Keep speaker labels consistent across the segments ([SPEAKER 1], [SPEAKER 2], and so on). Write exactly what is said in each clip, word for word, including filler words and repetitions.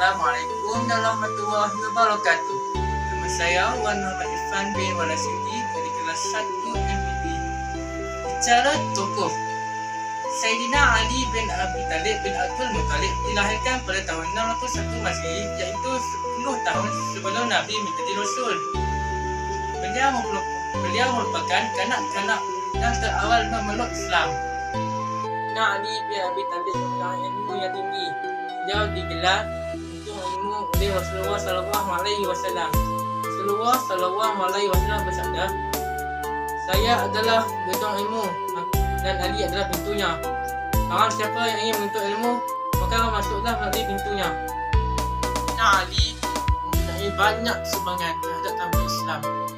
[SPEAKER 1] Assalamualaikum warahmatullahi wabarakatuh. Nama saya Wan Muhammad Irfan bin Walasidi dari kelas satu M P B. Bicara tokoh, Sayyidina Ali bin Abi Talib bin Abdul Muttalib dilahirkan pada tahun enam ratus satu Masehi, iaitu sepuluh tahun sebelum Nabi menjadi Rasul. Beliau merupakan, beliau merupakan kanak-kanak yang terawal memeluk Islam. Sayyidina Ali bin Abi Talib memiliki ilmu yang tinggi. Beliau digelar untuk ilmu oleh Rasulullah Sallallahu Alaihi Wasallam. Rasulullah Sallallahu Alaihi Wasallam bersabda, "Saya adalah gedung ilmu dan Ali adalah pintunya. Barang siapa yang ingin menuntut ilmu, maka masuklah melalui pintunya." Sayyidina Ali mempunyai banyak sumbangan terhadap kaum Islam.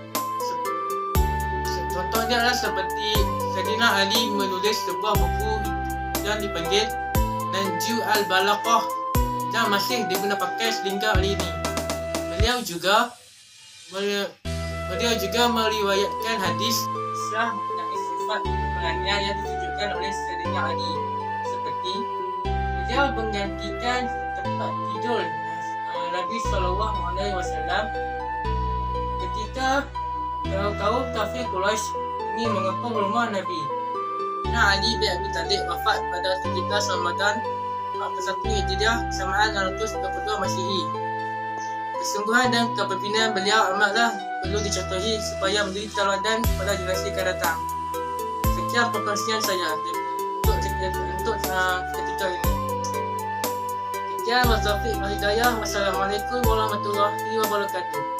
[SPEAKER 1] Contohnya adalah seperti Sayyidina Ali menulis sebuah buku yang dipanggil Nahju Al-Balaqah yang masih digunakan pakai sehingga hari ini. Beliau juga beliau juga meriwayatkan hadis Islam mengenai sifat perannya yang ditunjukkan oleh Sayyidina Ali, seperti beliau menggantikan tempat tidur Nabi Sallallahu Alaihi Wasallam ketika kaum kafir Quraisy ingin mengepung rumah Nabi. Nah, Ali bin Abi Talib wafat pada tujuh belas Ramadan empat puluh satu Hijriah bersamaan enam ratus dua puluh dua Masehi. Kesungguhan dan kepimpinan beliau amatlah perlu dicontohi supaya menjadi tauladan pada generasi akan datang. Sekian perkongsian saya untuk untuk uh, ketika ini. Sekian, wassalamualaikum warahmatullahi wabarakatuh.